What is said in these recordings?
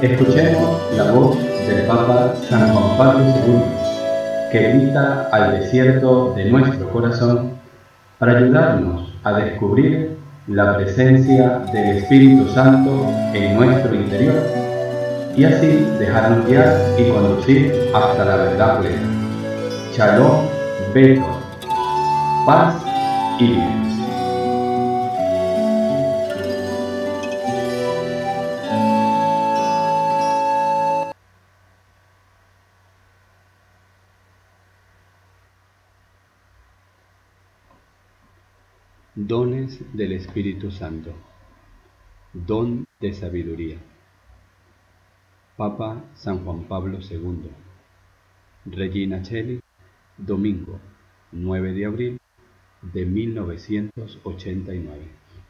Escuchemos la voz del Papa San Juan Pablo II, que grita al desierto de nuestro corazón para ayudarnos a descubrir la presencia del Espíritu Santo en nuestro interior y así dejarnos guiar y conducir hasta la verdad plena. Shalom, Beto, paz y bien. Dones del Espíritu Santo. Don de sabiduría. Papa San Juan Pablo II. Regina Coeli, domingo 9 de abril de 1989.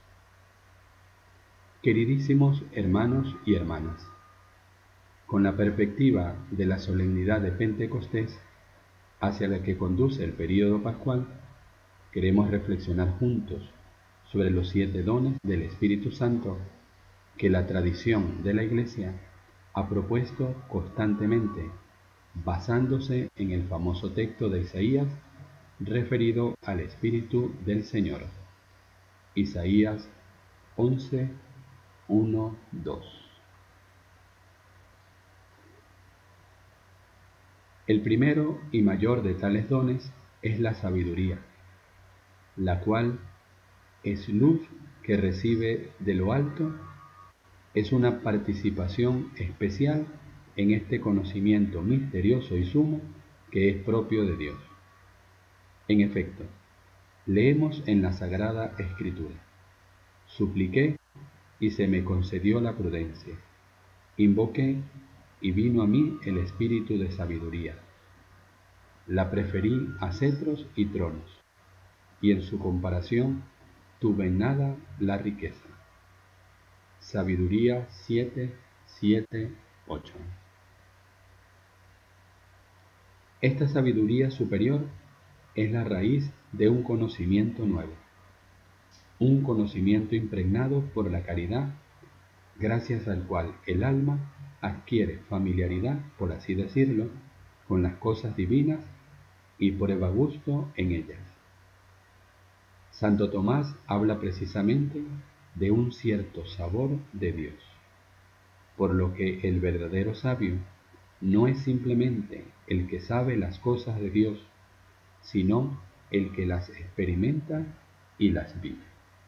Queridísimos hermanos y hermanas, con la perspectiva de la solemnidad de Pentecostés, hacia la que conduce el período pascual, queremos reflexionar juntos sobre los 7 dones del Espíritu Santo que la tradición de la Iglesia ha propuesto constantemente, basándose en el famoso texto de Isaías referido al Espíritu del Señor. Isaías 11, 1, 2. El primero y mayor de tales dones es la sabiduría, la cual es luz que recibe de lo alto, es una participación especial en este conocimiento misterioso y sumo que es propio de Dios. En efecto, leemos en la Sagrada Escritura: supliqué y se me concedió la prudencia, invoqué y vino a mí el espíritu de sabiduría. La preferí a cetros y tronos, y en su comparación tuve en nada la riqueza. Sabiduría 7, 7, 8. Esta sabiduría superior es la raíz de un conocimiento nuevo, un conocimiento impregnado por la caridad, gracias al cual el alma adquiere familiaridad, por así decirlo, con las cosas divinas y prueba gusto en ellas. Santo Tomás habla precisamente de un cierto sabor de Dios, por lo que el verdadero sabio no es simplemente el que sabe las cosas de Dios, sino el que las experimenta y las vive.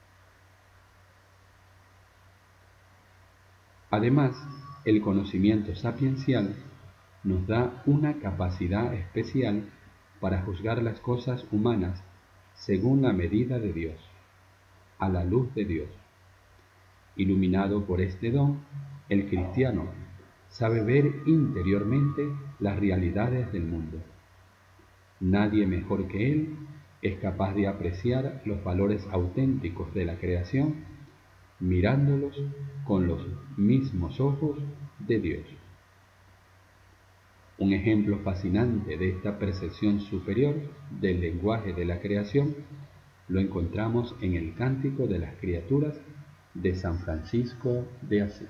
Además, el conocimiento sapiencial nos da una capacidad especial para juzgar las cosas humanas según la medida de Dios, a la luz de Dios. Iluminado por este don, el cristiano sabe ver interiormente las realidades del mundo. Nadie mejor que él es capaz de apreciar los valores auténticos de la creación, mirándolos con los mismos ojos de Dios. Un ejemplo fascinante de esta percepción superior del lenguaje de la creación lo encontramos en el Cántico de las Criaturas de San Francisco de Asís.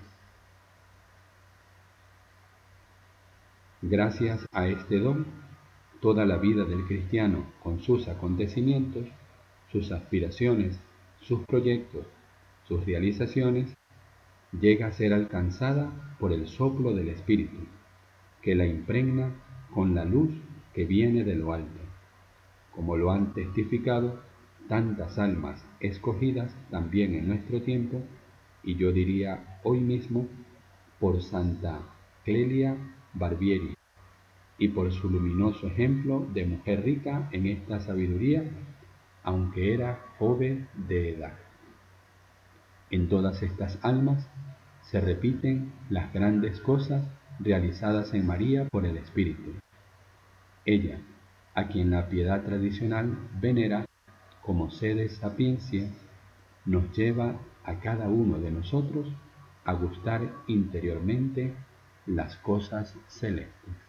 Gracias a este don, toda la vida del cristiano, con sus acontecimientos, sus aspiraciones, sus proyectos, sus realizaciones, llega a ser alcanzada por el soplo del Espíritu, que la impregna con la luz que viene de lo alto, como lo han testificado tantas almas escogidas también en nuestro tiempo, y yo diría hoy mismo, por Santa Clelia Barbieri, y por su luminoso ejemplo de mujer rica en esta sabiduría, aunque era joven de edad. En todas estas almas se repiten las grandes cosas realizadas en María por el Espíritu. Ella, a quien la piedad tradicional venera como sede sapiencia, nos lleva a cada uno de nosotros a gustar interiormente las cosas celestes.